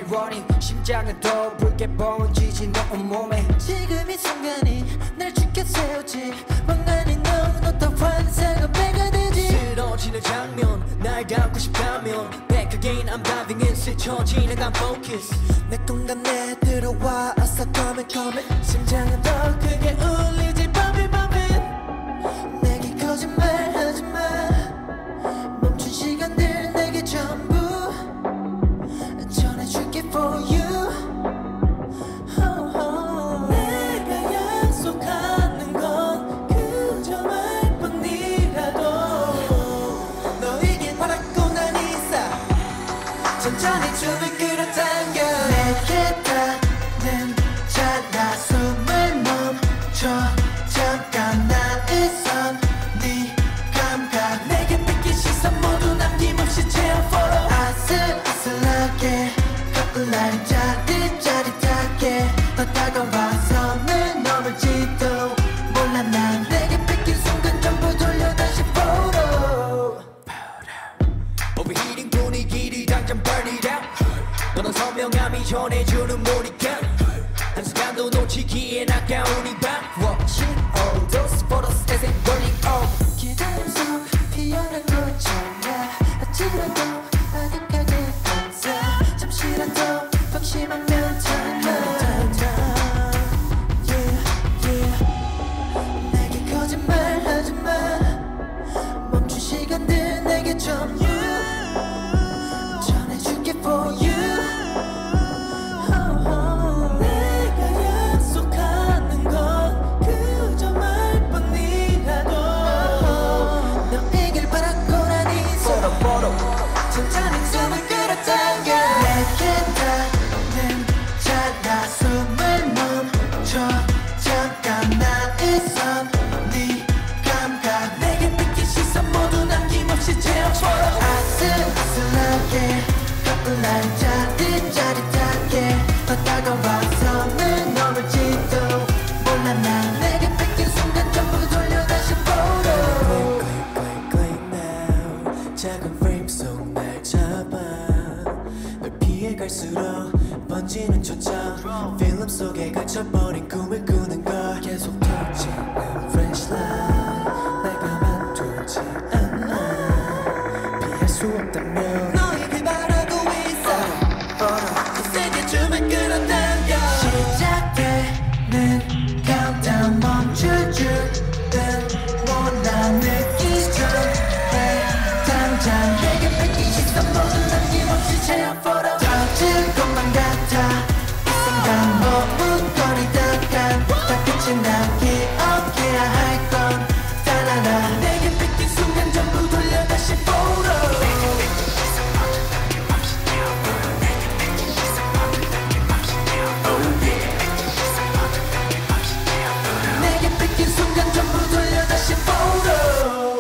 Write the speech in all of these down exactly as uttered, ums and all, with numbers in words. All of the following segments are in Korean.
running 심장은 더 붉게 번지지 너 온몸에 지금 이 순간이 날 죽여 세우지 멍하니 너는 어떤 환상은 배가 되지 쓰러지는 장면 날 담고 싶다면 Back again I'm diving in 스쳐지는 I'm focus 내 공간에 들어와 어서 come and come and 심장은 더 크게 울리지 Bumping bumping 내게 거짓말하지 마 멈춘 시간들 내게 전부 전해줄게 for you oh, oh. 내가 약속하는 건 그저 말뿐이라도 너에게 바라고 난 이사 천천히 춤을 끌어당겨 내게 닿는 자라 숨을 멈춰 잠깐 나의 손 네 감각 내게 뺏긴 시선 모두 남김없이 채워 follow 아슬아슬하게 거울 날 짜릿짜릿하게 더 다가와 선을 넘을지도 몰라 난 내게 뺏긴 순간 전부 돌려 다시 photo Overheating 분위기를 당장 burn it out 너는 선명함이 전해주는 몰입감 한순간도 놓치기엔 아까운 이밤 Watching all those photos as they burning up 기다림 속 피어난 꽃처럼 아찔하도 아득하게 감싸 잠시라도 방심하면 time yeah, yeah. 내게 거짓말하지 마 멈춘 시간들 내게 전부 전해줄게 for you oh, oh. 내가 약속하는 건 그저 말뿐이라도 너에길 바라고 난 이제 천천히 숨을 끌어당겨 내게 닿는 자라 숨을 멈춰 잠깐 나의 손 네 감각 내게 뺏긴 시선 모두 남김없이 채워 아슬아슬하게 거울 날 짜릿짜릿하게 더 다가와 선을 넘을지도 몰라 난 내게 뺏긴 순간 전부 돌려 다시 photo Click click click now 작은 프레임 속 날 잡아 널 피해 갈수록 번지는 초점 필름 속에 갇혀버린 꿈을 꾸는 걸 계속 터지는 flashlight 날 가만두지 않아 피할 수 없다면 너에게 바라고 있어 더 세게 춤을 끌어당겨 시작되는 countdown 멈출 줄은 몰라 느끼기 전에 당장 내게 뺏긴 시선 모두 남김없이 채워 photo 터질 것만 같아 이 순간 머뭇거리다간 다 끝이 나 기억해야 할 건 단 하나 내게 뺏긴 순간 전부 돌려 다시 photo 내게 뺏긴 순간 전부 돌려 다시 photo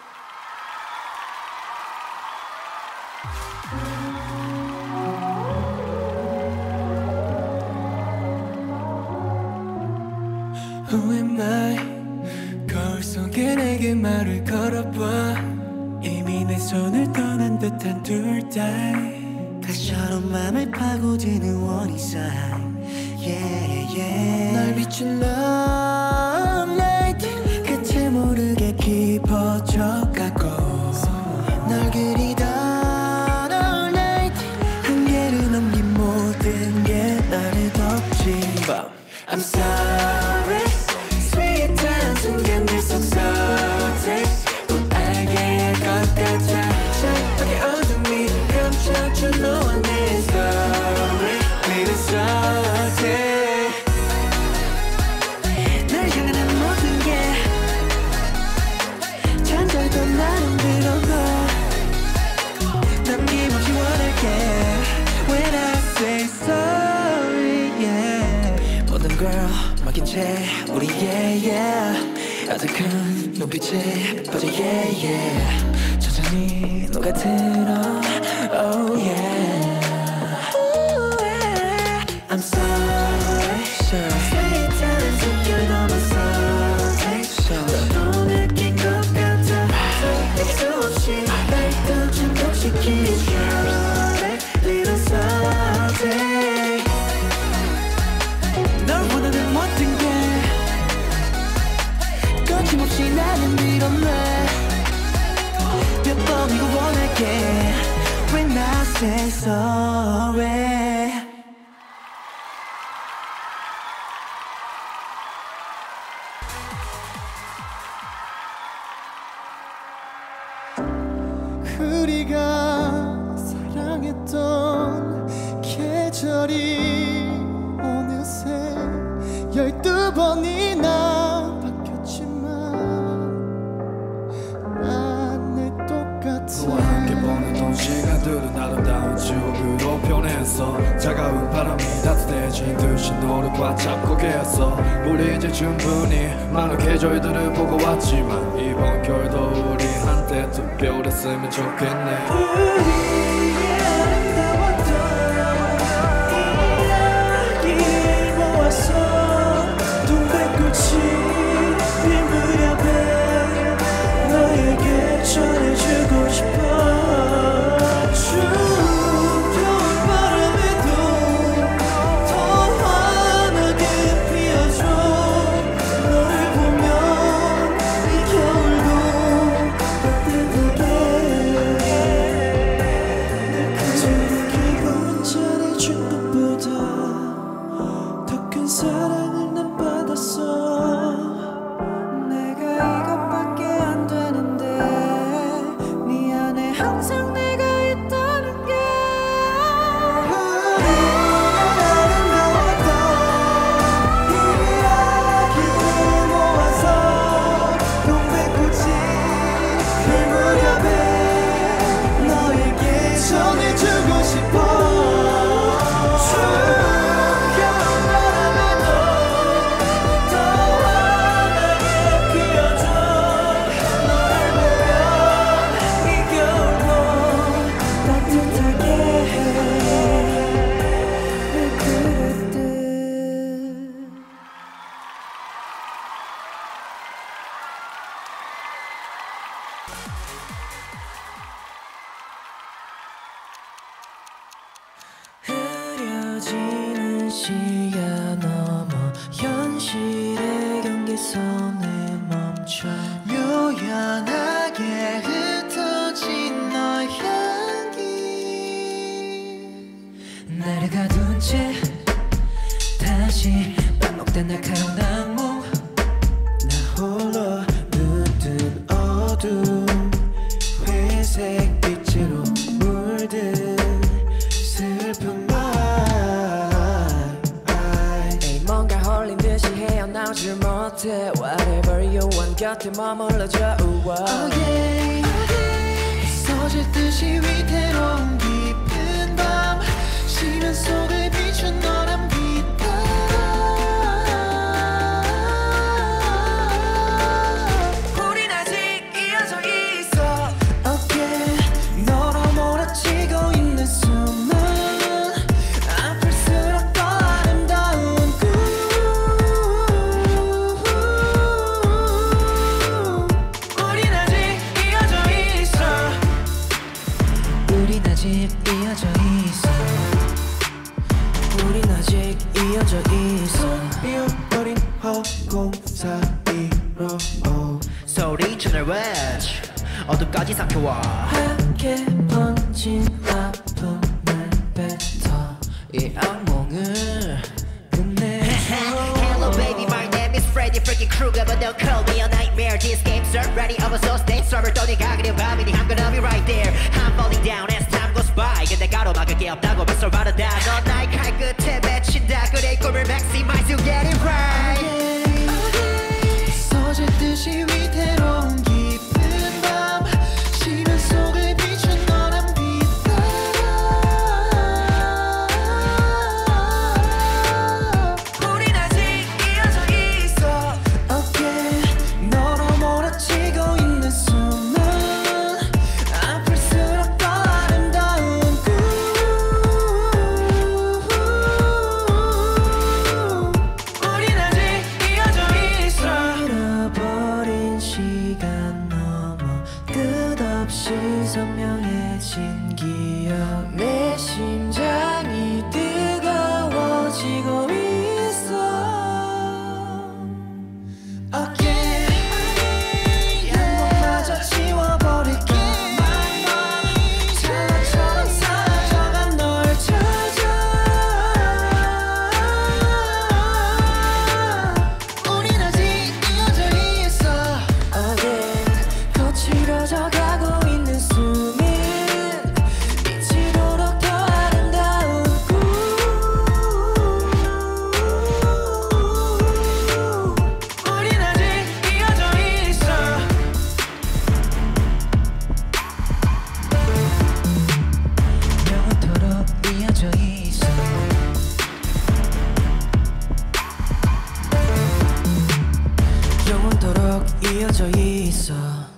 Who am I? 거울 속에 내게 말을 걸어봐 이미 내 손을 떠난 듯한 둘달 가시처럼 맘을 파고드는 원인 sign yeah, yeah. 날 비춘 love light 끝을 모르게 깊어져가고 널 그리던 all night 한계를 넘긴 모든 게 나를 덮지 I'm sorry 스윗한 순간들 속 서태 꼭 알게 할 것 같아 샤프하게 어둠이 감춰준 너와 내 story Little 서태 널 향한 모든 게 잔절도 나름 들어가 남김없이 원할게 When I say sorry yeah 모든 girl 막힌 채 우리 yeah yeah 아득한 눈빛에 빠져 yeah yeah 천천히 녹아들어 oh yeah Ooh, yeah. I'm sorry sure 스윗한 숨겨 넘어서 너도 느낀 것 같아 알 수 없이 날 더 중독시킨 Little something say sorry. 우리가 사랑했던 계절이 어느새 열두 번이나 바뀌었지만 난 늘 똑같아. 너와 함께 보냈던 시간들은 아름다운 추억으로 변했어. 차가운 바람이 따뜻해진 듯이 너를 꽉 잡고 계속. 우리 이제 충분히 많은 계절들을 보고 왔지만 이번 겨울도 우리 한때 특별했으면 좋겠네. 우리의 아름다웠던 이야기 모아서 동백꽃이 필 무렵에 너에게 전해주고 싶어. 추운 겨울바람에도 더 환하게 피어줘. 너를 보면 이 겨울도 따뜻하게. 늘 그저 기고 문자내준 것보다 더 큰 사랑을 난 받았어. 내가 이것밖에 안 되는데 미안해 항상 내가 있다는 게. 아름다웠던 이야기를 모아서 동백꽃이 필 무렵에 너에게 전해주고 싶어. 추운 겨울바람에도 더 환하게 피어줘. 너를 보면 이 겨울도 따뜻하게 해. 늘 그랬듯. 흐려지는 시간 넘어 현실의 경계선에 멈춰. 요연하게 흩어진 너의 향기 나를 가둔 채 다시 반복된 날카로운 악몽. 나 홀로 눈뜬 어둠 회색 빛으로 물든 슬픈 말. 에이, 뭔가 홀린 듯이 헤어나오질 못해. Whatever you want 곁에 머물러줘. 우와. Oh yeah. 쏟을 듯이 위태로운 깊은 밤 시면 속을 비춘 너란 빛깔. 우린 아직 이어져 있어. 어깨 너로 몰아치고 있는 숨은 아플수록 더 아름다운 꿈. 우린 아직 이어져 있어. 우린 아직 이어져 있어. 우린 아직 이어져 있어. 비어버린 허공 사이로 소리쳐낼 wedge 어둠까지 삼켜와. 함께 번진 아픔을 뱉어 이 악몽을 끝내. Hello baby, my name is Freddy freaking Krueger, but don't call me a nightmare. This game's already over, so stay sober. 또 네가 그려 밤이니 I'm gonna be right there. I'm falling down as time goes by. 근데 가로막을 게 없다고 벌써 말하다. 넌 나의 칼 끝에 맺힌다. 그래 꿈을 maximize, you get it right. 쏟을 듯이 위태로운 깊은 밤 시면 속을 비춘 너란 빛깔. 우린 아직 이어져 있어. 어깨 너로 몰아치고 있는 숨은 아플수록 더 아름다운 꿈. 우린 이어져 있어.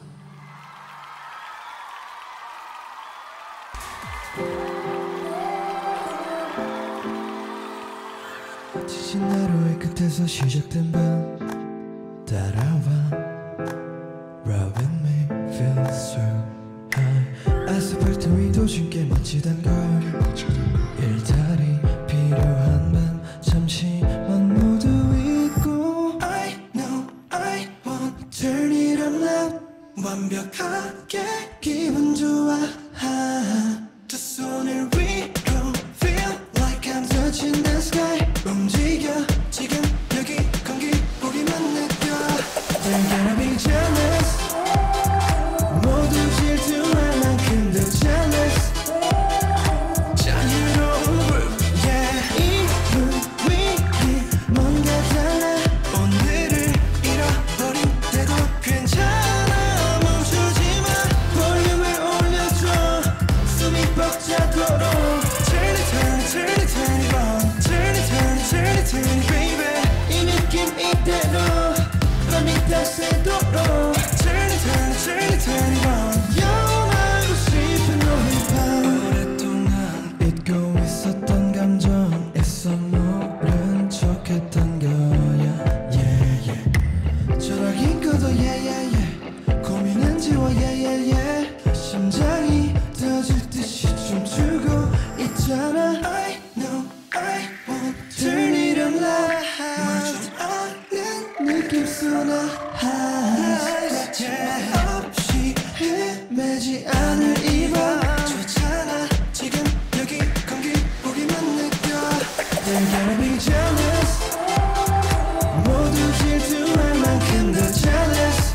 지친 하루의 끝에서 시작된 밤 따라와 Rub with me, feel so high. 아스팔트 위도 쉽게 멋지단 걸 일탈이 필요한 밤 잠시만 모두 잊고 I know I want turn it up now. 완벽하게 기분 좋아. 두 손을 위로 feel like I'm touching the sky. 움직여 지금 여기 공기 보기만 느껴. They're gonna be jealous. 모두 질투할 만큼 더 jealous. 자유로운 groove, yeah. 이 분위기 뭔가 달라. 오늘을 잃어버린 때도 괜찮아. 멈추지 마. 볼륨을 올려줘. 숨이 벅차도록. Turn it, turn it, turn it, turn it on. Turn it, turn it, turn it, turn it, baby. 이 느낌 이대로 밤이 다 새도록. Turn it, turn it, turn it, turn it on. 영원하고 싶은 오늘 밤. 오랫동안 잊고 있었던 감정 애써 모른 척했던 거야. Yeah, yeah. 전화긴 것도 yeah, yeah, yeah. 고민은 지워 yeah, yeah, yeah. 심장이 터질 듯이 춤추고 있잖아. I know I want turn it up loud. 멈추지 않는 느낌 쏘나. 없이 헤매지 않을 이 밤 좋잖아. 지금 여기 공기 보기만 느껴. They're gonna be jealous. 모두 질투할 만큼 더 jealous.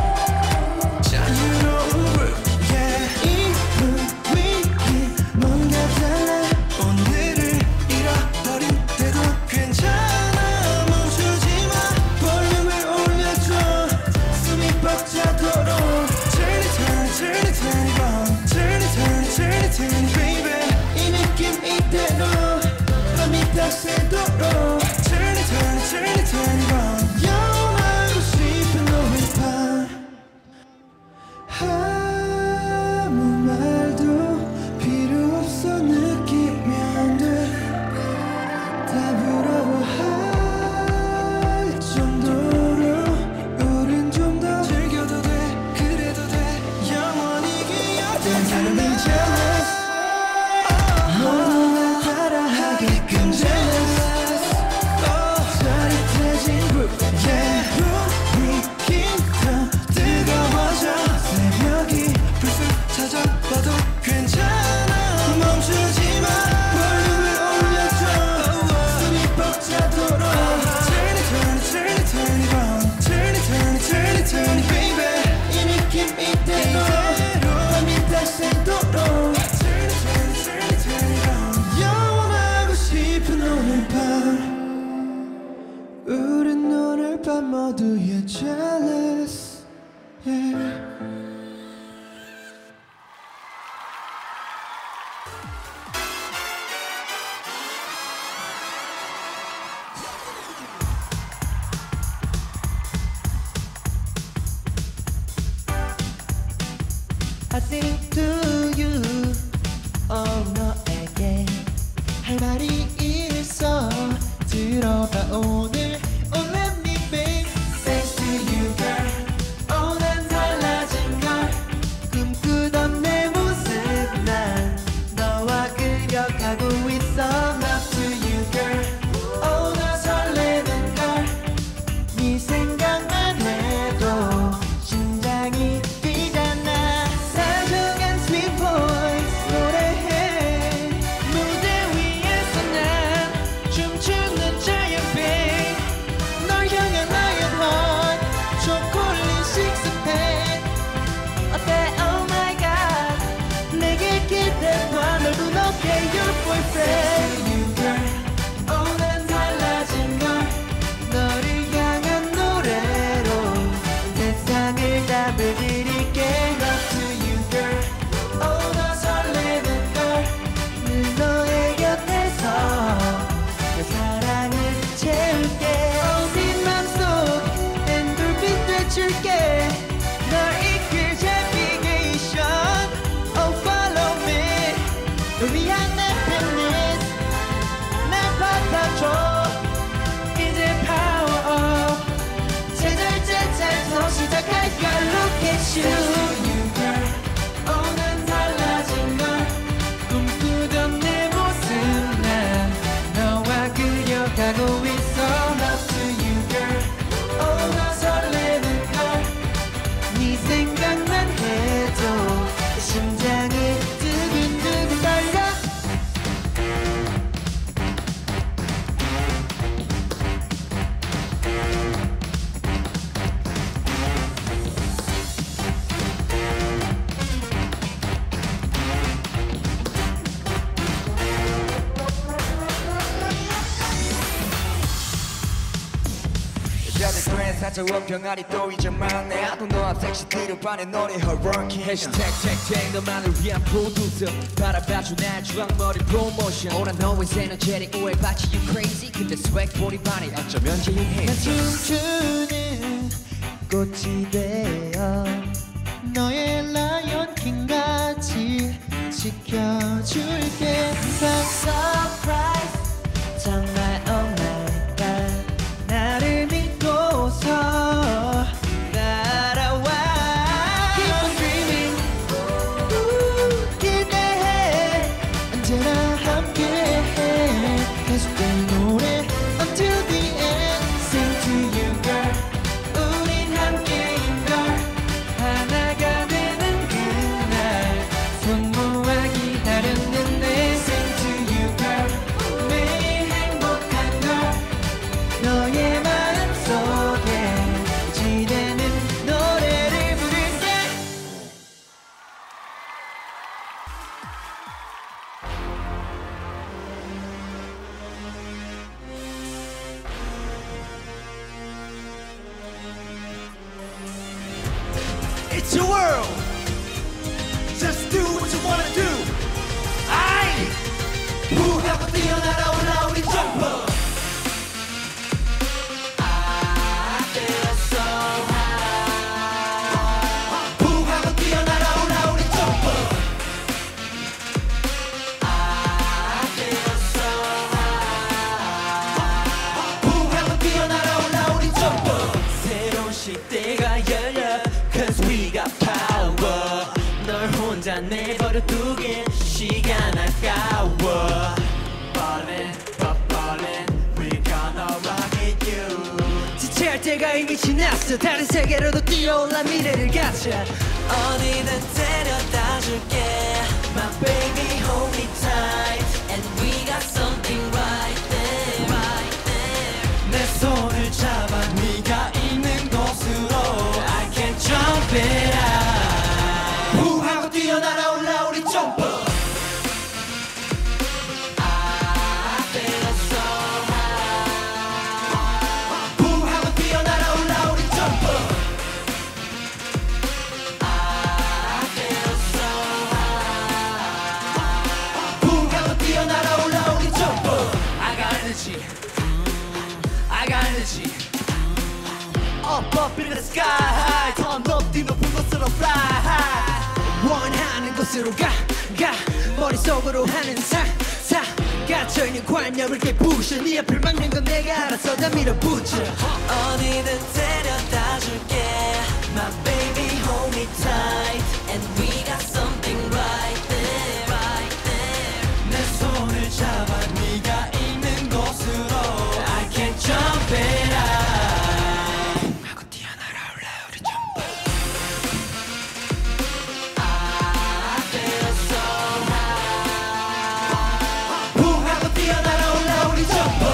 자유로운 groove, yeah. 이 분위기 뭔가 달라. 오늘을 잃어버린 때도 괜찮아. 멈추지 마. 볼륨을 올려줘. 숨이 벅차도록. Turn it, turn it, turn it, turn it on. Turn it, turn it, turn it, turn it, baby. 이 느낌 이대로 밤이 다 새도록. Turn it, turn it, turn it, turn it on. 영원하고 싶은 오늘 밤. 아무 말도 필요 없어. 느끼면 돼. 다 부러워할 정도로 우린 좀 더 즐겨도 돼. 그래도 돼. 영원히 기억돼. They're gonna be jealous. 모두 날 따라하게끔 jealous. 짜릿해진 groove, yeah. 분위기 더 뜨거워져. 새벽이 불쑥 찾아와도 괜찮아. 멈추지 마. 볼륨을 올려줘. 숨이 벅차도록. Turn it, turn it, turn it, turn it on. Turn it, turn it, turn it, turn it, baby. 이 느낌 이대로 밤이 다 새도록. Turn it, turn it, turn it, turn it on. 영원하고 싶은 오늘 밤. 우린 오늘 밤 모두에 jealous, yeah. I sing to you. Oh 너에게 할 말이 있어. 들어봐 오늘. Oh let me babe. Thanks to you girl. Oh 난 달라진 걸. 꿈꾸던 내 모습 난 너와 그려가고 있어. Love to you girl. Oh 나 설레는 걸. 네 생각만 해도 심장이 뛰잖아. 사소한 sweet voice 노래해. 무대 위에서 난 춤추는 giant babe. 여자들 돼 사자원 병아리 또 이제 많네 나도 너와 섹시 뒤로 반해 너네 허벅이 해시태그 택택 너만을 위한 프로듀서 바라봐줘 날 주황머리 프로모션 오란 너의 에너제틱 오해받지 you crazy 근데 스웩 볼이 반해 어쩌면 제일 해 난 춤추는 꽃이 되어 너의 라이언킹같이 지켜줄게 항상 surprise 정말 oh my god 나를 믿고서 따라와 Keep on dreaming 우, 기대해 언제나 함께해 계속될 노래 Until the end Sing to you girl 우린 함께인 걸 하나가 되는 그날 손 모아 기다렸는데 Sing to you girl 매일 행복한 걸 너의 마음속에 지대는 노래를 부를게 It's your world. Just do what you wanna do. I 부하고 뛰어날아 올라 우리 점퍼. I feel so high. 부하고 뛰어날아 올라 우리 점퍼. I feel so high. 부하고 뛰어날아 올라 우리 점퍼. 새로운 시대가 열려. Cause we got power 널 혼자 내버려 두긴 시간 아까워 Ballin', but ballin' We gonna rock it you 지체할 때가 이미 지났어 다른 세계로도 뛰어올라 미래를 가자 어디든 데려다 줄게 My baby hold me tight And we got something right there Right there 내 손을 잡아 네가 있는 곳으로 I can jump it out 후하고 뛰어날아 올라 우리 점퍼 I feel so high 후하고 뛰어날아 올라 우리 점퍼 I feel so high 후하고 뛰어날아 올라 우리 점퍼 I got energy I got energy Up up in the sky high 더 높이 높은 곳으로 fly high 원하는 곳으로 가, 가 머릿속으로 하는 사, 사 갇혀있는 관념을 깨부셔 네 앞을 막는 건 내가 알아서 다 밀어붙여 어디든 데려다 줄게 My baby hold me tight And we got something right there Right there 내 손을 잡아 네가 있는 곳으로 I can jump it out 하고 뛰어날아 올라 우리 점퍼 I feel so high 후하고 뛰어날아 올라 우리 점퍼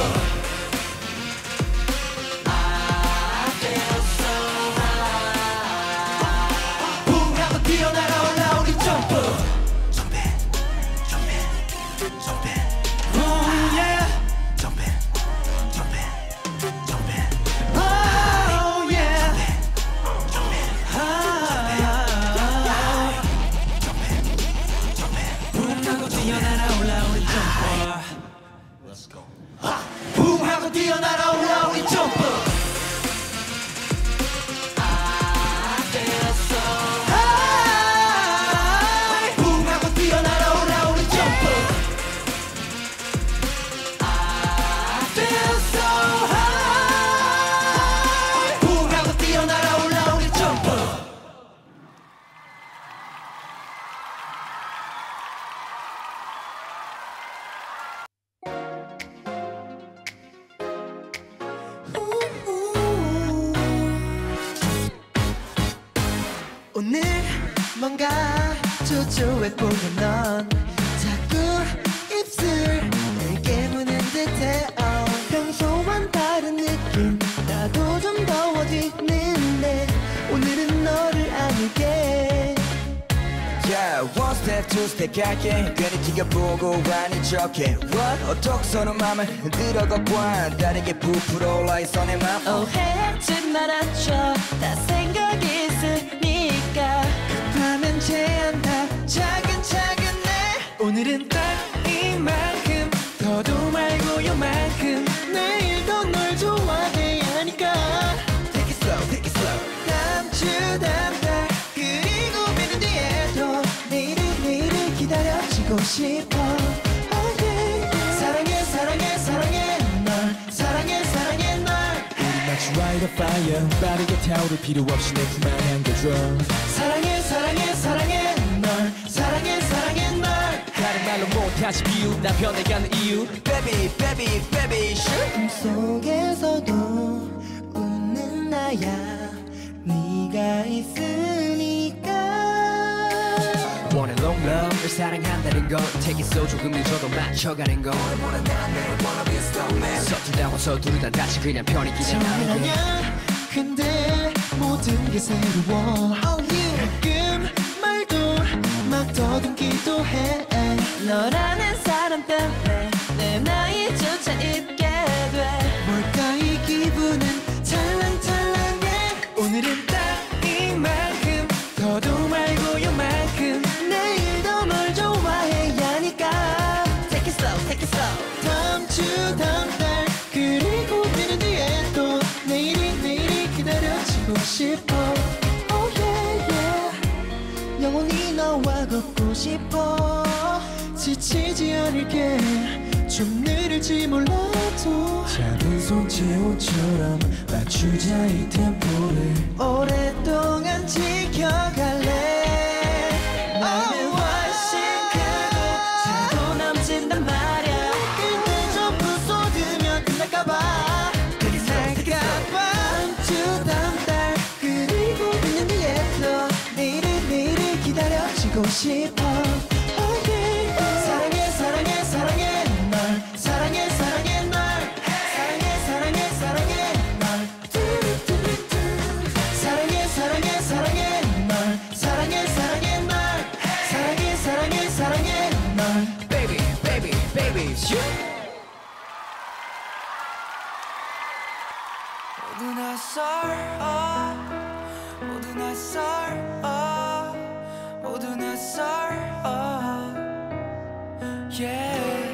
I feel so high 후하고 뛰어날아 올라 우리 점퍼 Jump it, jump it, jump it Oh yeah Jump it, jump it, jump it Oh yeah Jump it, jump it, jump it 붕하고 뛰어날아 올라 우리 점퍼 Let's go 붕하고 뛰어날아 올라 우리 점퍼 I feel so high 붕하고 뛰어날아 올라 우리 점퍼 I Feel so high 붕하고 뛰어날아 올라 우리 점퍼 오늘 뭔가 초조해 보여 넌 자꾸 입술 날 깨무는 듯해 oh. 평소와는 다른 느낌 나도 좀 더워지는데 오늘은 너를 안을게 Yeah, one step step two step 갈게 괜히 지켜보고 아닌 척해 What? 어떻게 서로 맘을 들어가 봐 다르게 부풀어 올라 있어 내 맘 오해하지 말아줘 다 생각이 있으니까 급하면 제한다 차근차근 내 오늘은 딱 이만큼 더도 말고 요만큼 내일도 널 좋아해야 하니까 Take it slow take it slow 다음 주 다음 달 그리고 몇 년 뒤에도 내일을 내일을 기다려지고 싶어 oh yeah. 사랑해 사랑해 사랑해 널 사랑해 사랑해 널 우리 마치 light a fire 빠르게 타오를 필요 없이 내 품 안에 안겨줘 사랑해 사랑해 사랑해 널 사랑해 사랑해 널 다른 말로 못하지 비유 나 변해가는 이유 Baby baby baby shoot 꿈속에서도 웃는 나야 네가 있으니까 Want a long love를 사랑한다는 건 Take it slow 조금 늦어도 맞춰가는 건 서툴다고 서두르다 다시 그냥 편히 기대하는 처음이라냐 근데 모든 게 새로워 가끔 말도 막 더듬기도 해 너라는 사람 때문에 내 나이조차 잊게 돼 뭘까 이 기분은 찰랑찰랑해 오늘은 딱 이만큼 더도 말고 요만큼 내일도 널 좋아해야 하니까 Take it slow take it slow 다음 주 다음 달 그리고 몇 년 뒤에 또 내일이 내일이 기다려지고 싶어 Oh yeah yeah 영원히 너와 걷고 싶어 지치지 않을게 좀 느릴지 몰라도 작은 손재 옷처럼 맞추자 이 템포를 오랫동안 지켜갈래 나는 훨씬 크고 살도 남진단 말야 그때 전부 쏟으면 끝날까봐 끝날까봐 다음 주 다음 달 그리고 몇 년 뒤에 또 내일을 내일을 기다려지고 싶어 oh yeah. 사랑해 사랑해 사랑해 널 사랑해 사랑해 널 사랑해 사랑해 사랑해 널 뚜루뚜루뚜 사랑해 사랑해 사랑해 널 사랑해 사랑해 널 사랑해 사랑해 사랑해 널 Baby baby baby shoot 모두 낯설어 모두 낯설어 모두 낯설어 yeah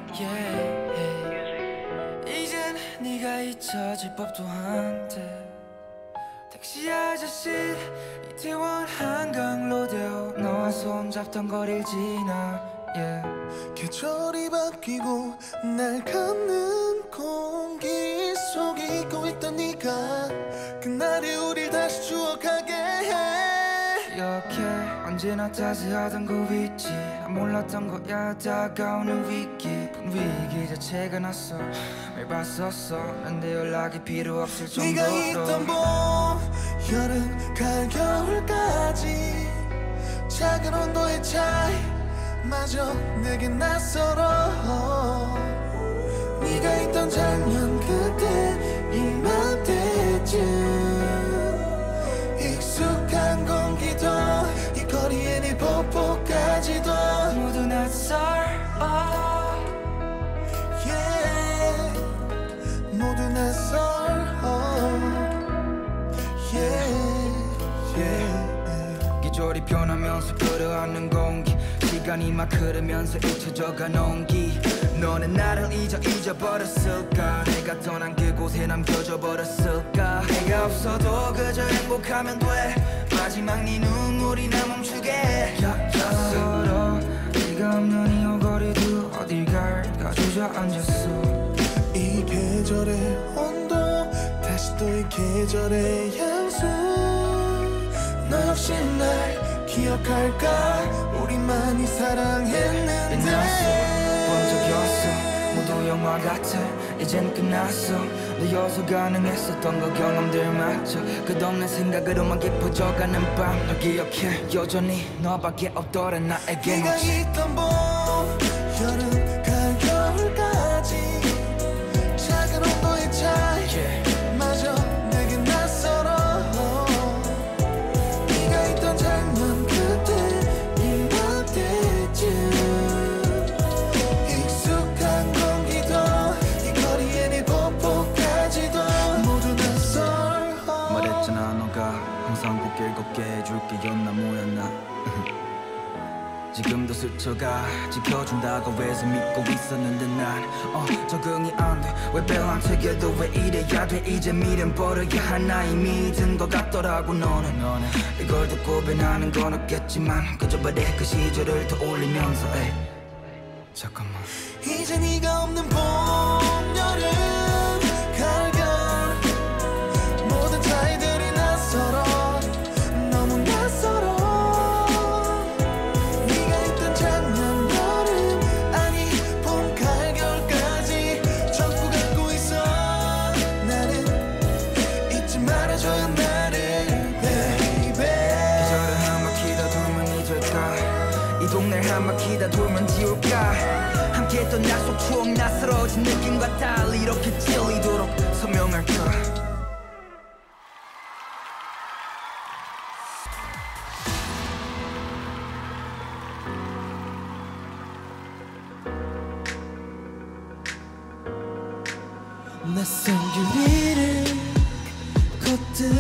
yeah 이젠 네가 잊혀질 법도 한데 택시 아저씨 이태원 한강 로데오 너와 손잡던 거리를 지나 yeah. 계절이 바뀌고 날 감는 공기 속에 잊고 있던 네가 그날의 우릴 다시 추억하게 해 이렇게 언제나 따스하던 그 위치 난 몰랐던 거야 다가오는 위기 분위기 자체가 낯서 매일 봤었어 근데 연락이 필요 없을 정도로 네가 있던 봄, 여름, 가을, 겨울까지 작은 온도의 차이 마저 내겐 낯설어 네가 있던 작년 그때 이맘때쯤 익숙한 공기도 이 거리에 네 뽀뽀까지도 모두 낯설어 yeah. 모두 낯설어 yeah. yeah. 계절이 변하면서 끌어안는 공기 시간이 막 흐르면서 잊혀져간 온기 너는 나를 잊어 잊어버렸을까 내가 떠난 그곳에 남겨져 버렸을까 해가 없어도 그저 행복하면 돼 마지막 네 눈물이 나 멈추게 해 서로 네가 없는 이 오거리도 어딜 갈까 주저앉았어 이 계절의 온도 다시 또 이 계절의 향수 너 역시 날 기억할까 우리만이 사랑했는데 본 적이 없어 모두 영화 같아 이젠 끝났어 너여서 가능했었던 그 경험들마저 끝없는 생각으로만 깊어져가는 밤 널 기억해 여전히 너밖에 없더라 나에겐 네가 있던 봄 여름 가을 겨울까지 작은 온도의 차이 yeah. 마저 내겐 낯설어 네가 있던 작년 그때 이맘때 깨였나 뭐였나 지금도 스쳐가 지켜준다고 해서 믿고 있었는데 난 어, 적응이 안 돼 왜 벨한테게도 왜 이래야 돼 이제 미련 버려야 하나의 믿은 것 같더라고 너는 너는 이걸 듣고 변하는 건 없겠지만 그저 바래 그 시절을 떠올리면서 에이. 잠깐만 이제 네가 없는 봄 여름 가을 겨울 모든 차이들이 낯설어 너무 낯설어 네가 있던 작년 여름 아니 봄 가을 겨울까지 전부 갖고 있어 나는 잊지 말아줘요 나를 baby 계절을 한 바퀴 다 돌면 잊을까 이 동네를 한 바퀴 다 돌면 지울까 함께했던 약속 추억 낯설어진 느낌과 달리 이렇게 찔리도록 선명할까 낯선 길 위를 걷듯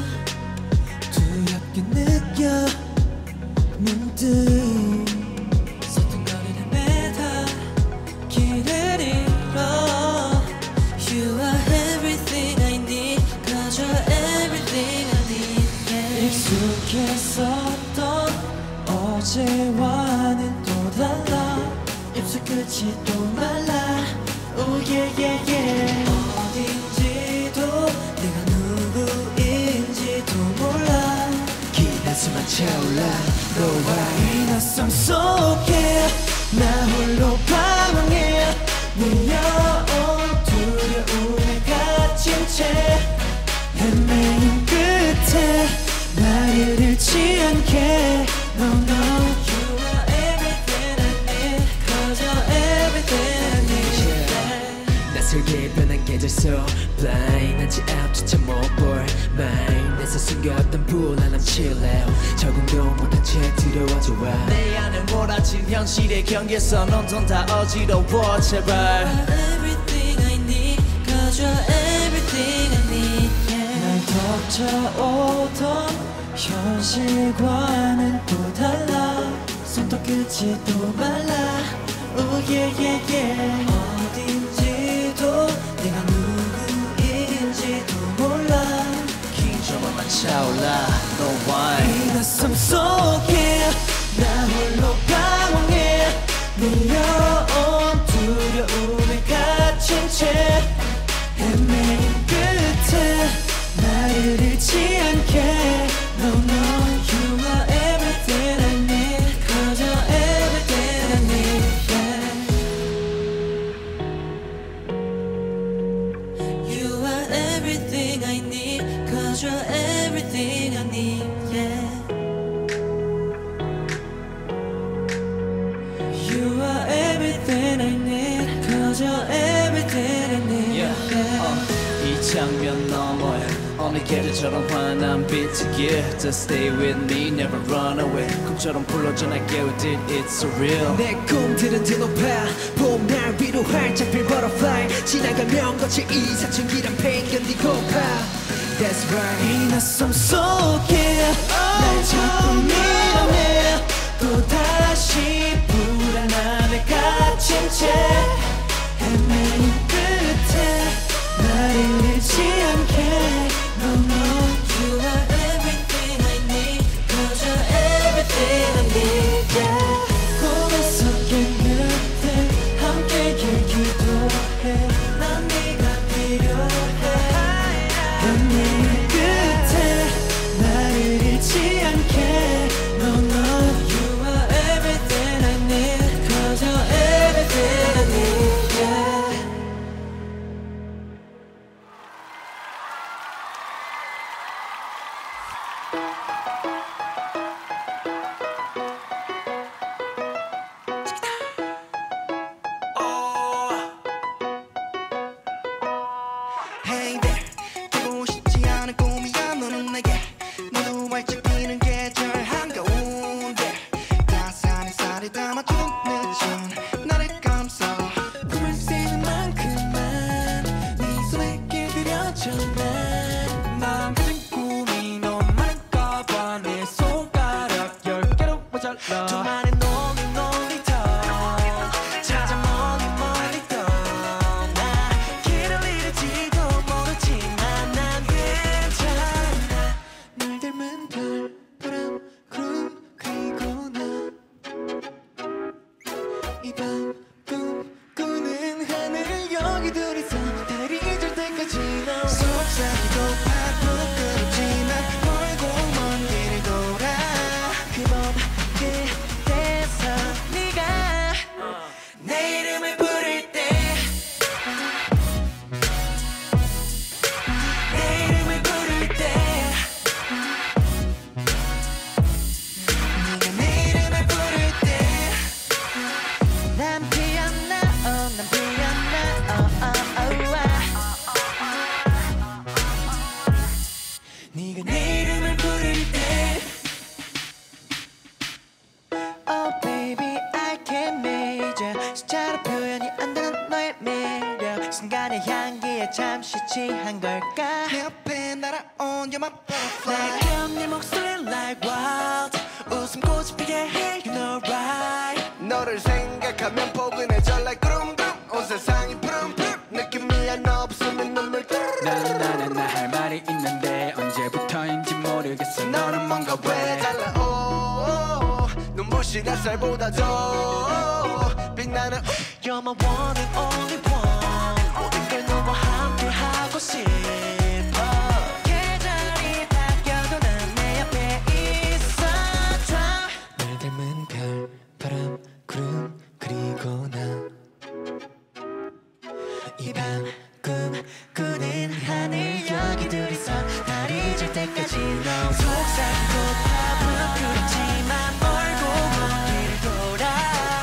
두렵게 느껴 문득 서툰 거리를 매다 길을 잃어 You are everything I need Cause you're everything I need yeah. 익숙했었던 어제와는 또 달라 입술 끝이 또 말라 Oh yeah yeah yeah 어딘지도 내가 누구인지도 몰라 기대수만 차올라 너와 이 낯선 속에 나 홀로 방황해 밀려온 두려움에 갇힌 채 헤매인 끝에 나를 잃지 않게 No no You are everything I need Cause you're everything I need yeah. 낯설게 변한 계절 속 Blind 한치 앞조차 못볼 Mind 내서 숨겼던 불안함 chill out 적응도 못한 채 두려워져와 내 안에 몰아친 현실의 경계선 온통 다 어지러워 제발 Everything I need Cause you're everything I need yeah. 날 덮쳐오던 현실과는 또 달라 손톱 끝이 또 말라 Oh yeah yeah yeah 어딘지도 내가 누구인지도 몰라 긴장만 차올라 No why 이 낯선 속에 나 홀로 방황해 밀려온 두려움에 갇힌 채 헤매인 끝에 나를 잃지 않게 No no You are everything I need Cause you're everything I need yeah. You are everything I need Cause you're everything I need yeah. You are everything I need Cause you're everything I need yeah. yeah. uh, 이 장면 너머에 어느 계절처럼 환한 빛이길 Just stay with me, never run away 꿈처럼 불러줘 날 깨우듯 It's so real 내 꿈들은 드높아 봄날 위로 활짝 필 butterfly 지나가면 거칠 이 사춘기란 pain 견디고파 That's right 이 낯선 속에 날 자꾸 밀어내 또다시 불안함에 갇힌 채 헤매인 끝에 나를 잃지 않게 No no You are everything I need Cause you're everything I need yeah. 꿈에서 깼는데 함께 길기도 해 난 네가 필요해 헤매인 끝에 나를 잃지 않게 No no You are everything I need Cause you're everything I need yeah. Hey there 보고 싶지 않은 꿈이야 너는 내게 모두 활짝 피는 계절 한가운데 따스한 햇살이 담아준 늦은 나를 감싸 꿈을 새는 만큼만 네 손에 길들여져 난 마음 가진 꿈이 너무 많은가 봐 내 속 취한 걸까 내 옆에 날아온 You're my butterfly 날감 네 목소리 like wild 웃음꽃이 피게 해 You know right 너를 생각하면 포근해져 like 구름구름 온 세상이 푸름푸름 느낌이 하나 없으면 눈물 나는 나는 나 할 말이 있는데 언제부터인지 모르겠어 너는 뭔가 왜 왜 달라 오 눈부신 햇살보다 더 빛나는 You're my one and only one 모든 걸 너와 함께 하고 싶어 계절이 바뀌어도 난 내 옆에 있어줘 날 닮은 별, 바람, 구름 그리고 나 이 밤 꿈꾸는 하늘 여기 둘이서 달이 질 때까지 너 속삭이고 파도 그렇지만 멀고 먼 길을 돌아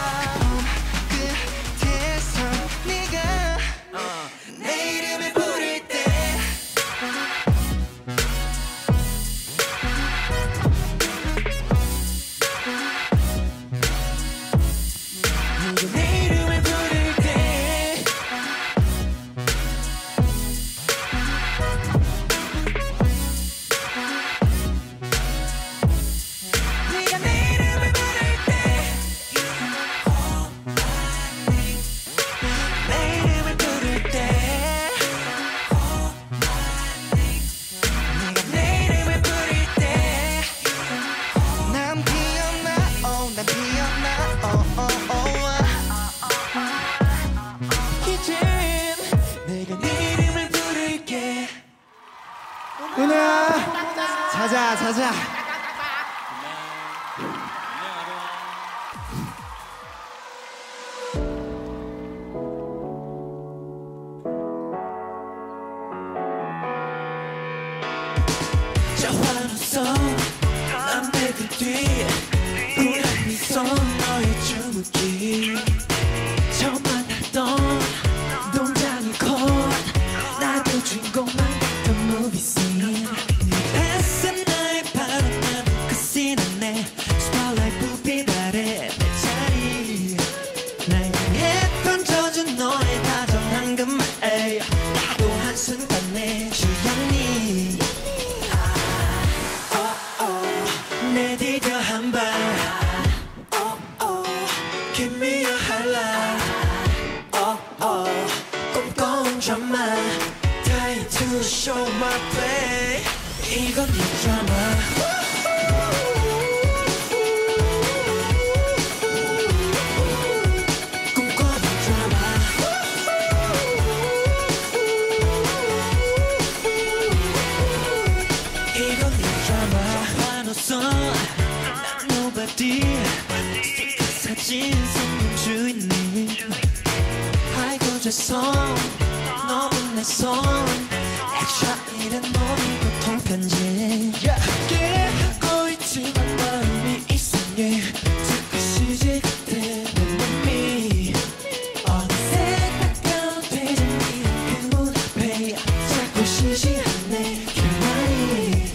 끝에서 네가 내 이름을 부를 때 네가 내 이름을 부를 때 네가 내 이름을 부를 때 내 이름을 부를 때 네가 내 이름을 부를 때 난 피었나 oh 난 피었나 oh oh oh 이젠 내가 네 이름을 부를게 은혜야 자자 자자 저 환호성 남배들 뒤에 우란 미소 너의 주무기 처음 만났던 동장이 곧 나도 주인공만 같던 movie scene 네 뱃은 나의 바람만 그 scene 안에 spotlight 불빛 아래 내 자리 날 향해 던져준 너의 다정한 그 말 나도 한순간에 주였니 내 디뎌 한발 Give me a highlight oh, oh. 꼼꼼한 드라마 Time to show my play 이건 네 드라마 꼼꼼한 드라마 이건 네 드라마 환호성 난 nobody 스티커 사진 선물 주인님 아이고 죄송 너무 내손 extra 이런 놈이 고통 편지 깨닫고 있지만 마음이 이상해 듣고 시지 그때 내 맘이 어느새 가까운 대장이란 그문 앞에 자꾸 시시하네 결말이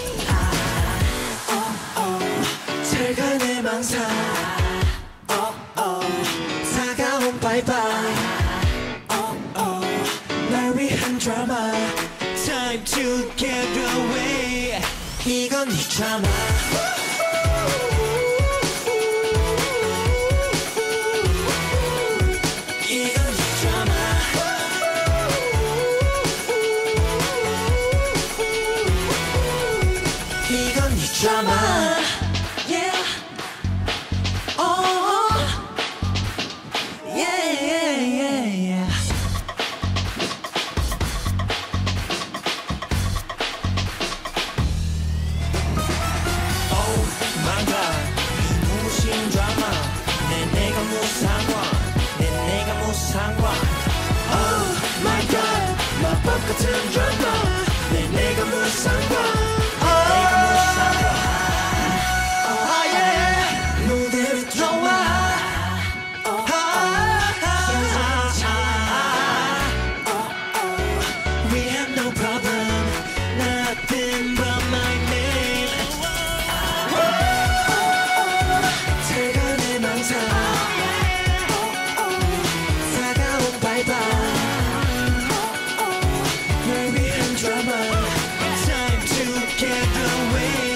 제가 내 망상 oh, oh. 다가온 바이바이 oh, oh. 날 위한 드라마 Time to get away 이건 네 드라마 이건 네 드라마 이건 네 드라마 Yeah Oh Yeah yeah yeah yeah Oh my god 눈부신 드라마 내 내가 무상관 내 내가 무상관 Oh my god 마법 같은 드라마 내 내가 무상관 내 내가 무상관 get away